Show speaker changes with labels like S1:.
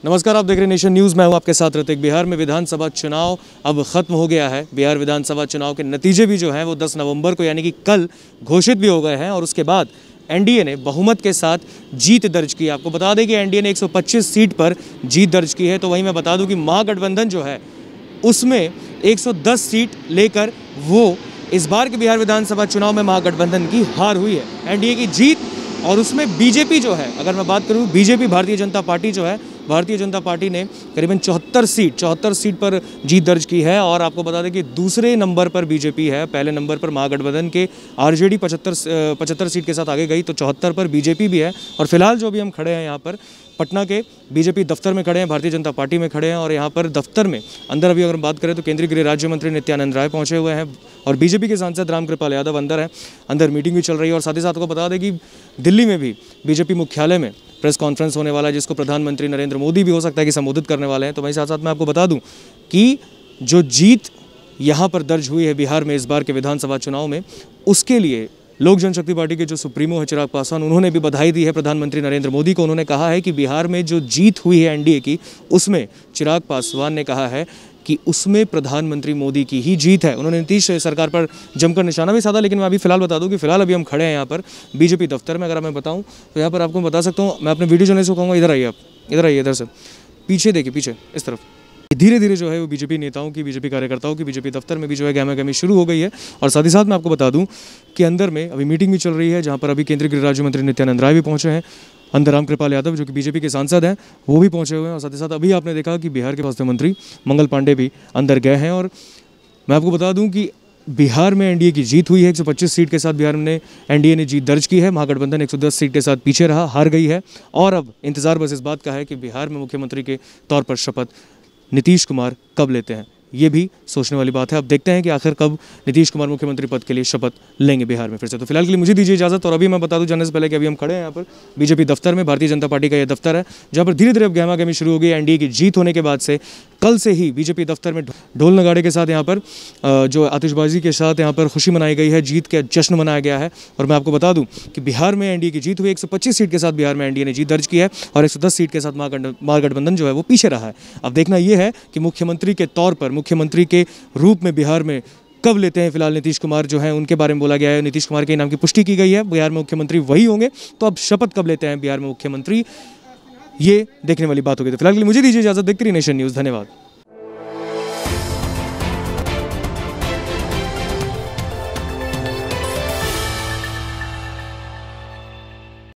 S1: नमस्कार, आप देख रहे हैं नेशन न्यूज़। मैं हूं आपके साथ ऋतिक। बिहार में विधानसभा चुनाव अब ख़त्म हो गया है। बिहार विधानसभा चुनाव के नतीजे भी जो हैं वो 10 नवंबर को यानी कि कल घोषित भी हो गए हैं और उसके बाद एनडीए ने बहुमत के साथ जीत दर्ज की। आपको बता दें कि एनडीए ने 125 सीट पर जीत दर्ज की है। तो वहीं मैं बता दूं कि महागठबंधन जो है उसमें 110 सीट लेकर वो इस बार के बिहार विधानसभा चुनाव में महागठबंधन की हार हुई है। एनडीए की जीत और उसमें बीजेपी जो है, अगर मैं बात करूं बीजेपी भारतीय जनता पार्टी जो है, भारतीय जनता पार्टी ने करीबन 74 सीट पर जीत दर्ज की है। और आपको बता दें कि दूसरे नंबर पर बीजेपी है, पहले नंबर पर महागठबंधन के आरजेडी 75 सीट के साथ आगे गई, तो 74 पर बीजेपी भी है। और फिलहाल जो भी हम खड़े हैं यहाँ पर पटना के बीजेपी दफ्तर में खड़े हैं, भारतीय जनता पार्टी में खड़े हैं। और यहाँ पर दफ्तर में अंदर अभी अगर बात करें तो केंद्रीय गृह राज्य मंत्री नित्यानंद राय पहुँचे हुए हैं और बीजेपी के सांसद रामकृपाल यादव अंदर हैं। अंदर मीटिंग भी चल रही है। और साथ ही साथ को बता दें कि दिल्ली में भी बीजेपी मुख्यालय में प्रेस कॉन्फ्रेंस होने वाला है, जिसको प्रधानमंत्री नरेंद्र मोदी भी हो सकता है कि संबोधित करने वाले हैं। तो वहीं साथ साथ मैं आपको बता दूं कि जो जीत यहाँ पर दर्ज हुई है बिहार में इस बार के विधानसभा चुनाव में, उसके लिए लोक जनशक्ति पार्टी के जो सुप्रीमो है चिराग पासवान, उन्होंने भी बधाई दी है प्रधानमंत्री नरेंद्र मोदी को। उन्होंने कहा है कि बिहार में जो जीत हुई है एनडीए की, उसमें चिराग पासवान ने कहा है कि उसमें प्रधानमंत्री मोदी की ही जीत है। उन्होंने नीतीश सरकार पर जमकर निशाना भी साधा। लेकिन मैं अभी फिलहाल बता दूं कि फिलहाल अभी हम खड़े हैं यहाँ पर बीजेपी दफ्तर में। अगर मैं बताऊं तो यहाँ पर आपको बता सकता हूँ, मैं अपने वीडियो जर्नलिस्ट को कहूँगा इधर आइए, आप इधर आइए, इधर से पीछे देखिए, पीछे इस तरफ। धीरे धीरे जो है वो बीजेपी नेताओं की, बीजेपी कार्यकर्ताओं की बीजेपी दफ्तर में भी जो है गहमा-गहमी शुरू हो गई है। और साथ ही साथ मैं आपको बता दूं कि अंदर में अभी मीटिंग भी चल रही है, जहां पर अभी केंद्रीय गृह राज्य मंत्री नित्यानंद राय भी पहुंचे हैं। अंदर रामकृपाल यादव जो कि बीजेपी के सांसद हैं वो भी पहुंचे हुए हैं। और साथ ही साथ अभी आपने देखा कि बिहार के स्वास्थ्य मंत्री मंगल पांडे भी अंदर गए हैं। और मैं आपको बता दूँ कि बिहार में एनडीए की जीत हुई है। 125 सीट के साथ बिहार में एनडीए ने जीत दर्ज की है। महागठबंधन 110 सीट के साथ पीछे रहा, हार गई है। और अब इंतजार बस इस बात का है कि बिहार में मुख्यमंत्री के तौर पर शपथ नीतीश कुमार कब लेते हैं। ये भी सोचने वाली बात है। अब देखते हैं कि आखिर कब नीतीश कुमार मुख्यमंत्री पद के लिए शपथ लेंगे बिहार में फिर से। तो फिलहाल के लिए मुझे दीजिए इजाजत। और अभी मैं बता दूं जाने से पहले कि अभी हम खड़े हैं यहाँ पर बीजेपी दफ्तर में, भारतीय जनता पार्टी का यह दफ्तर है, जहाँ पर धीरे धीरे अब गहमा-गहमी शुरू हो गई। एनडीए की जीत होने के बाद से कल से ही बीजेपी दफ्तर में ढोल नगाड़े के साथ यहाँ पर जो आतिशबाजी के साथ यहाँ पर खुशी मनाई गई है, जीत का जश्न मनाया गया है। और मैं आपको बता दूं कि बिहार में एनडीए की जीत हुई। 125 सीट के साथ बिहार में एनडीए ने जीत दर्ज की है और 110 सीट के साथ महागठबंधन जो है वो पीछे रहा है। अब देखना यह है कि मुख्यमंत्री के तौर पर, मुख्यमंत्री के रूप में बिहार में कब लेते हैं। फिलहाल नीतीश कुमार जो हैं उनके बारे में बोला गया है, नीतीश कुमार के नाम की पुष्टि की गई है, बिहार में मुख्यमंत्री वही होंगे। तो अब शपथ कब लेते हैं बिहार में मुख्यमंत्री, ये देखने वाली बात होगी। तो फिलहाल के लिए मुझे दीजिए इजाजत। देखते रहिए नेशन न्यूज़। धन्यवाद।